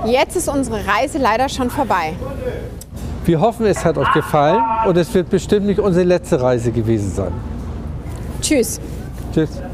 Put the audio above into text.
Jetzt ist unsere Reise leider schon vorbei. Wir hoffen, es hat euch gefallen und es wird bestimmt nicht unsere letzte Reise gewesen sein. Tschüss. Tschüss.